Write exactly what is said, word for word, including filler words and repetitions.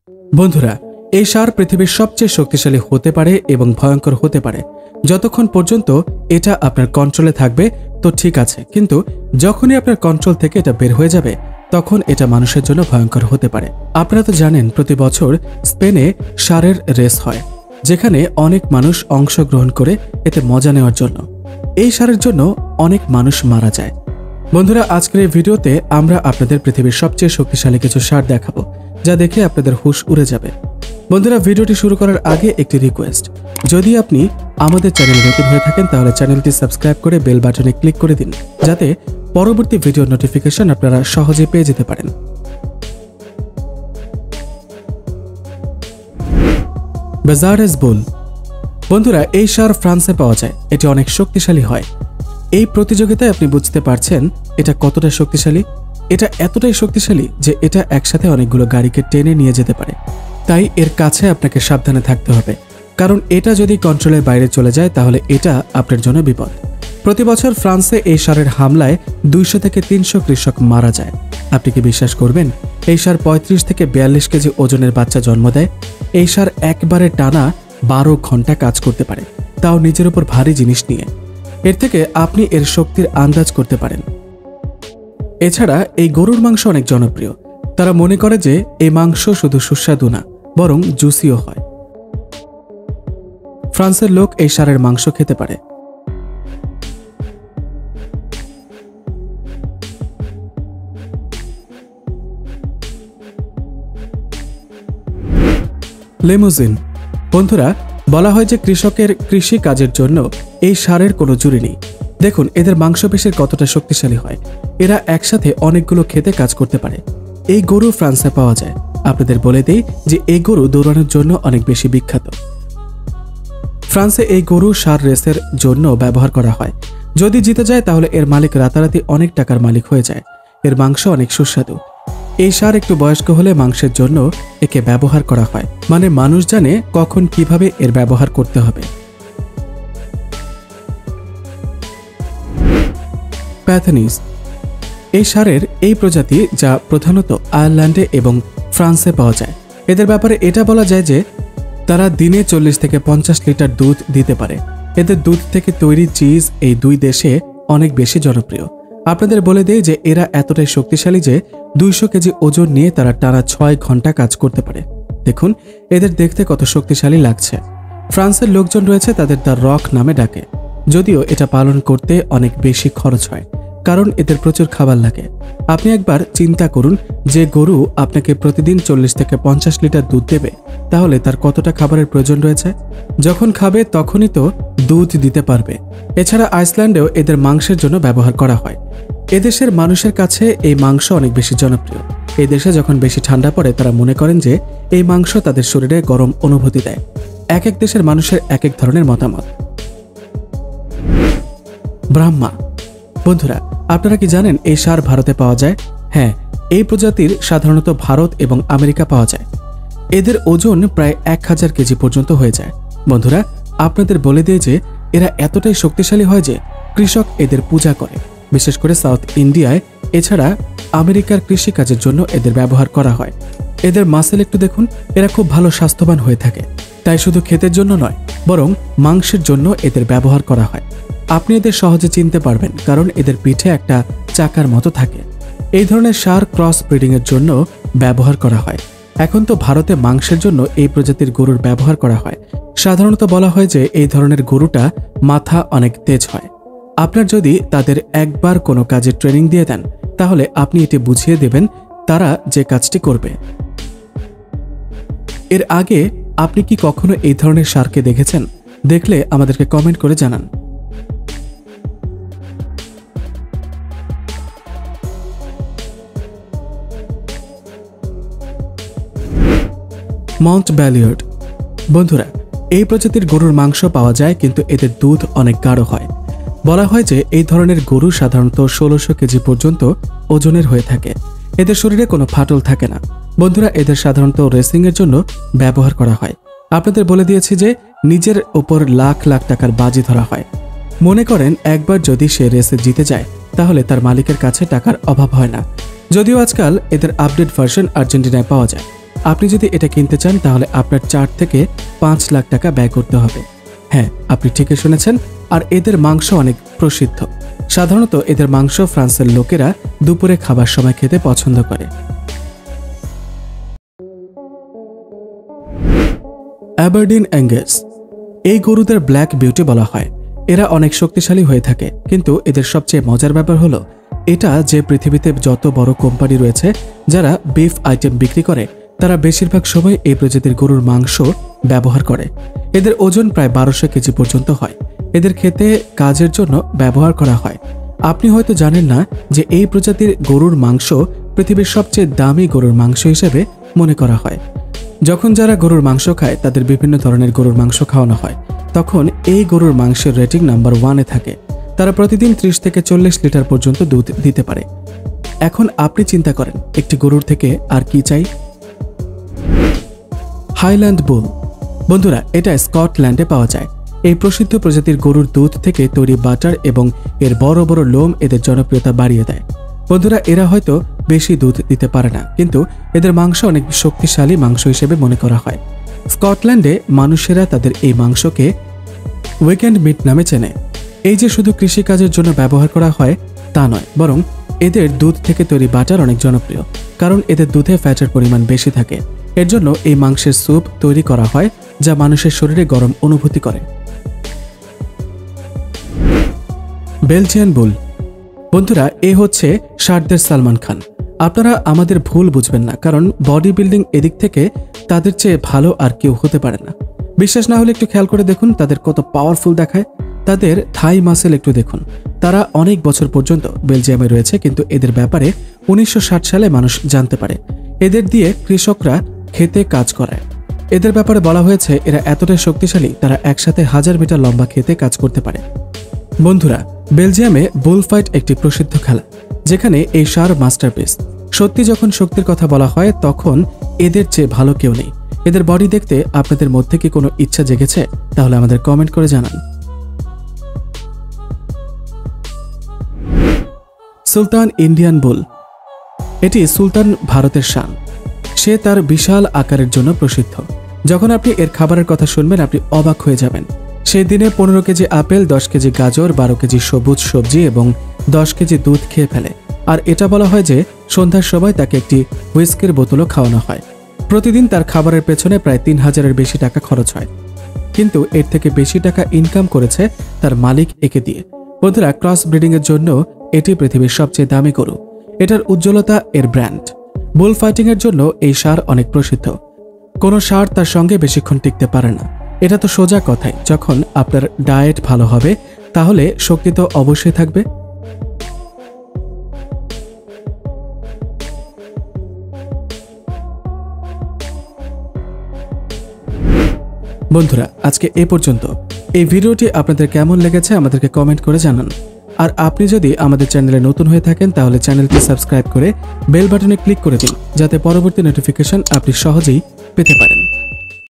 বন্ধুরা, এই ষাঁড় পৃথিবীর সবচেয়ে শক্তিশালী হতে পারে এবং ভয়ঙ্কর হতে পারে যতক্ষণ পর্যন্ত এটা আপনার কন্ট্রোলে থাকবে তো ঠিক আছে, কিন্তু যখনই আপনার কন্ট্রোল থেকে এটা বের হয়ে যাবে তখন এটা মানুষের জন্য ভয়ঙ্কর হতে পারে। আপনারা তো জানেন প্রতি বছর স্পেনে ষাঁড়ের রেস হয়, যেখানে অনেক মানুষ অংশগ্রহণ করে এতে মজা নেওয়ার জন্য। এই ষাঁড়ের জন্য অনেক মানুষ মারা যায়। বন্ধুরা, আজকের এই ভিডিওতে আমরা আপনাদের পৃথিবীর সবচেয়ে শক্তিশালী কিছু ষাঁড় দেখাবো, যা দেখে আপনাদের হুঁশ উড়ে যাবে। বন্ধুরা, ভিডিওটি শুরু করার আগে একটি রিকোয়েস্ট, যদি আপনি আমাদের চ্যানেলে নতুন হয়ে থাকেন তাহলে চ্যানেলটি সাবস্ক্রাইব করে বেল বাটনে ক্লিক করে দিন, যাতে পরবর্তী ভিডিওর নোটিফিকেশন আপনারা সহজে পেয়ে যেতে পারেন। বেজারেস বুল। বন্ধুরা, এই ষাঁড় ফ্রান্সে পাওয়া যায়। এটি অনেক শক্তিশালী হয়। এই প্রতিযোগিতায় আপনি বুঝতে পারছেন এটা কতটা শক্তিশালী। এটা এতটাই শক্তিশালী যে এটা একসাথে অনেকগুলো গাড়িকে টেনে নিয়ে যেতে পারে। তাই এর কাছে আপনাকে সাবধানে থাকতে হবে, কারণ এটা যদি কন্ট্রোলের বাইরে চলে যায় তাহলে এটা আপনার জন্য বিপদ। প্রতি বছর ফ্রান্সে এই ষাঁড়ের হামলায় দুইশো থেকে তিনশো কৃষক মারা যায়। আপনি কি বিশ্বাস করবেন? এই ষাঁড় পঁয়ত্রিশ থেকে বিয়াল্লিশ কেজি ওজনের বাচ্চা জন্ম দেয়। এই ষাঁড় একবারে টানা বারো ঘন্টা কাজ করতে পারে, তাও নিজের উপর ভারী জিনিস নিয়ে। এর থেকে আপনি এর শক্তির আন্দাজ করতে পারেন। এছাড়া এই গরুর মাংস অনেক জনপ্রিয়। তারা মনে করে যে এই মাংস শুধু সুস্বাদু না, বরং জুসিও হয়। ফ্রান্সের লোক এই ষাঁড়ের মাংস খেতে পারে। লিমুজিন। বন্ধুরা, বলা হয় যে কৃষকের কৃষি কাজের জন্য এই ষাঁড়ের কোনো জুড়ি নেই। দেখুন এদের মাংসপেশির কতটা শক্তিশালী হয়। এরা একসাথে অনেকগুলো খেতে কাজ করতে পারে। এই গরু ফ্রান্সে পাওয়া যায়। আপনাদের বলে দেই যে এই গরু দৌড়ানোর জন্য অনেক বেশি বিখ্যাত। ফ্রান্সে এই গরু ষাঁড় রেসের জন্য ব্যবহার করা হয়। যদি জিতে যায় তাহলে এর মালিক রাতারাতি অনেক টাকার মালিক হয়ে যায়। এর মাংস অনেক সুস্বাদু। এই ষাঁড় একটু বয়স্ক হলে মাংসের জন্য একে ব্যবহার করা হয়, মানে মানুষ জানে কখন কিভাবে এর ব্যবহার করতে হবে। প্যাথনিস। এই ষাঁড়ের এই প্রজাতি, যা প্রধানত আয়ারল্যান্ডে এবং ফ্রান্সে পাওয়া যায়। এদের ব্যাপারে এটা বলা যায় যে তারা দিনে চল্লিশ থেকে পঞ্চাশ লিটার দুধ দিতে পারে। এদের দুধ থেকে তৈরি চিজ এই দুই দেশে অনেক বেশি জনপ্রিয়। আপনাদের বলে দেয় যে এরা এতটাই শক্তিশালী যে দুইশো কেজি ওজন নিয়ে তারা টানা ছয় ঘন্টা কাজ করতে পারে। দেখুন এদের দেখতে কত শক্তিশালী লাগছে। ফ্রান্সের লোকজন রয়েছে তাদের দ্য রক নামে ডাকে, যদিও এটা পালন করতে অনেক বেশি খরচ হয়, কারণ এদের প্রচুর খাবার লাগে। আপনি একবার চিন্তা করুন, যে গরু আপনাকে প্রতিদিন চল্লিশ থেকে পঞ্চাশ লিটার দুধ দেবে, তাহলে তার কতটা খাবারের প্রয়োজন রয়েছে। যখন খাবে তখনই তো দুধ দিতে পারবে। এছাড়া আইসল্যান্ডেও এদের মাংসের জন্য ব্যবহার করা হয়। এদেশের মানুষের কাছে এই মাংস অনেক বেশি জনপ্রিয়। এই দেশে যখন বেশি ঠান্ডা পড়ে তারা মনে করেন যে এই মাংস তাদের শরীরে গরম অনুভূতি দেয়। এক এক দেশের মানুষের এক এক ধরনের মতামত। ব্রাহ্মা। বন্ধুরা, আপনারা কি জানেন এই ষাঁড় ভারতে পাওয়া যায়? হ্যাঁ, এই প্রজাতির সাধারণত ভারত এবং আমেরিকা পাওয়া যায়। এদের ওজন প্রায় এক হাজার কেজি পর্যন্ত হয়ে যায়। বন্ধুরা, আপনাদের বলে দিয়ে যে এরা এতটাই শক্তিশালী হয় যে কৃষক এদের পূজা করে, বিশেষ করে সাউথ ইন্ডিয়ায়। এছাড়া আমেরিকার কৃষিকাজের জন্য এদের ব্যবহার করা হয়। এদের মাসেল একটু দেখুন, এরা খুব ভালো স্বাস্থ্যবান হয়ে থাকে। তাই শুধু ক্ষেতের জন্য নয়, বরং মাংসের জন্য এদের ব্যবহার করা হয়। আপনি এদের সহজে চিনতে পারবেন, কারণ এদের পিঠে একটা চাকার মতো থাকে। এই ধরনের ষাঁড় ক্রস ব্রিডিং এর জন্য ব্যবহার করা হয়। এখন তো ভারতে মাংসের জন্য এই প্রজাতির গরুর ব্যবহার করা হয়। সাধারণত বলা হয় যে এই ধরনের গরুটা মাথা অনেক তেজ হয়। আপনার যদি তাদের একবার কোনো কাজে ট্রেনিং দিয়ে দেন, তাহলে আপনি এটি বুঝিয়ে দেবেন তারা যে কাজটি করবে। এর আগে আপনি কি কখনো এই ধরনের ষাঁড়কে দেখেছেন? দেখলে আমাদেরকে কমেন্ট করে জানান। মাউন্ট ব্যালিয়ার্ড। বন্ধুরা, এই প্রজাতির গরুর মাংস পাওয়া যায়, কিন্তু এদের দুধ অনেক গাঢ় হয়। বলা হয় যে এই ধরনের গরু সাধারণত ষোলোশো কেজি পর্যন্ত ওজনের হয়ে থাকে। এদের শরীরে কোনো ফাটল থাকে না। বন্ধুরা, এদের সাধারণত রেসিং এর জন্য ব্যবহার করা হয়। আপনাদের বলে দিয়েছি যে নিজের উপর লাখ লাখ টাকার বাজি ধরা হয়। মনে করেন একবার যদি সে রেসে জিতে যায়, তাহলে তার মালিকের কাছে টাকার অভাব হয় না। যদিও আজকাল এদের আপডেট ভার্সন আর্জেন্টিনায় পাওয়া যায়। আপনি যদি এটা কিনতে চান তাহলে আপনার চার থেকে পাঁচ লাখ টাকা ব্যয় করতে হবে। হ্যাঁ, আপনি ঠিকই শুনেছেন। আর এদের মাংস অনেক প্রসিদ্ধ। সাধারণত এদের মাংস ফ্রান্সের লোকেরা দুপুরে খাবার সময় খেতে পছন্দ করে। অ্যাবারডিন অ্যাঙ্গাস, এই গরুদের ব্ল্যাক বিউটি বলা হয়। এরা অনেক শক্তিশালী হয়ে থাকে, কিন্তু এদের সবচেয়ে মজার ব্যাপার হলো এটা যে পৃথিবীতে যত বড় কোম্পানি রয়েছে যারা বিফ আইটেম বিক্রি করে, তারা বেশিরভাগ সময় এই প্রজাতির গরুর মাংস ব্যবহার করে। এদের ওজন প্রায় বারোশো কেজি পর্যন্ত হয়। এদের খেতে কাজের জন্য ব্যবহার করা হয়। আপনি হয়তো জানেন না যে এই প্রজাতির গরুর মাংস পৃথিবীর সবচেয়ে দামি গরুর মাংস হিসেবে মনে করা হয়। যখন যারা গরুর মাংস খায় তাদের বিভিন্ন ধরনের গরুর মাংস খাওয়ানো হয়, তখন এই গরুর মাংসের রেটিং নাম্বার ওয়ানে থাকে। তারা প্রতিদিন ত্রিশ থেকে চল্লিশ লিটার পর্যন্ত দুধ দিতে পারে। এখন আপনি চিন্তা করেন একটি গরুর থেকে আর কি চাই। হাইল্যান্ড বুল, বন্ধুরা এটা স্কটল্যান্ডে পাওয়া যায়। এই প্রসিদ্ধ প্রজাতির গরুর দুধ থেকে তৈরি বাটার এবং এর বড় বড় লোম এদের জনপ্রিয়তা বাড়িয়ে দেয়। বন্ধুরা এরা হয়তো বেশি দুধ দিতে পারে না, কিন্তু এদের মাংস অনেক শক্তিশালী মাংস হিসেবে মনে করা হয়। স্কটল্যান্ডে মানুষেরা তাদের এই মাংসকে উইকেন্ড মিট নামে চেনে। এই যে শুধু কৃষিকাজের জন্য ব্যবহার করা হয় তা নয়, বরং এদের দুধ থেকে তৈরি বাটার অনেক জনপ্রিয়, কারণ এদের দুধে ফ্যাটের পরিমাণ বেশি থাকে। এর জন্য এই মাংসের স্যুপ তৈরি করা হয় যা মানুষের শরীরে গরম অনুভূতি করে। বেলজিয়ান বুল, বন্ধুরা এ হচ্ছে ষাটদের সালমান খান। আপনারা আমাদের ভুল বুঝবেন না, কারণ বডি বিল্ডিং এদিক থেকে তাদের চেয়ে ভালো আর কেউ হতে পারে না। বিশ্বাস না হলে একটু খেয়াল করে দেখুন তাদের কত পাওয়ারফুল দেখায়। তাদের থাই মাসেল একটু দেখুন। তারা অনেক বছর পর্যন্ত বেলজিয়ামে রয়েছে, কিন্তু এদের ব্যাপারে উনিশশো ষাট সালে মানুষ জানতে পারে। এদের দিয়ে কৃষকরা খেতে কাজ করায়। এদের ব্যাপারে বলা হয়েছে এরা এতটাই শক্তিশালী তারা একসাথে হাজার মিটার লম্বা খেতে কাজ করতে পারে। বন্ধুরা বেলজিয়ামে বুল ফাইট একটি প্রসিদ্ধ খেলা, যেখানে এই ষাঁড় মাস্টারপিস। সত্যি যখন শক্তির কথা বলা হয় তখন এদের চেয়ে ভালো কেউ নেই। এদের বডি দেখতে আপনাদের মধ্যে কি কোনো ইচ্ছা জেগেছে? তাহলে আমাদের কমেন্ট করে জানান। সুলতান ইন্ডিয়ান বুল, এটি সুলতান ভারতের শান। সে তার বিশাল আকারের জন্য প্রসিদ্ধ। যখন আপনি এর খাবারের কথা শুনবেন আপনি অবাক হয়ে যাবেন। সেই দিনে পনেরো কেজি আপেল, দশ কেজি গাজর, বারো কেজি সবুজ সবজি এবং দশ কেজি দুধ খেয়ে ফেলে। আর এটা বলা হয় যে সন্ধ্যার সময় তাকে একটি হুইস্কির বোতলও খাওয়ানো হয়। প্রতিদিন তার খাবারের পেছনে প্রায় তিন হাজারের বেশি টাকা খরচ হয়, কিন্তু এর থেকে বেশি টাকা ইনকাম করেছে তার মালিক একে দিয়ে। বন্ধুরা ক্রস ব্রিডিং এর জন্য এটি পৃথিবীর সবচেয়ে দামি গরু। এটার উজ্জ্বলতা এর ব্র্যান্ড। বুল ফাইটিং এর জন্য এই ষাঁড় অনেক প্রসিদ্ধ। কোনো ষাঁড় তার সঙ্গে বেশিক্ষণ টিকতে পারে না। এটা তো সোজা কথাই, যখন আপনার ডায়েট ভালো হবে তাহলে শক্তি তো অবশ্যই থাকবে। বন্ধুরা আজকে এ পর্যন্ত। এই ভিডিওটি আপনাদের কেমন লেগেছে আমাদেরকে কমেন্ট করে জানান। আর আপনি যদি আমাদের চ্যানেলে নতুন হয়ে থাকেন তাহলে চ্যানেলটি সাবস্ক্রাইব করে বেল বাটনে ক্লিক করে দিন, যাতে পরবর্তী নোটিফিকেশন আপনি সহজেই পেতে পারেন।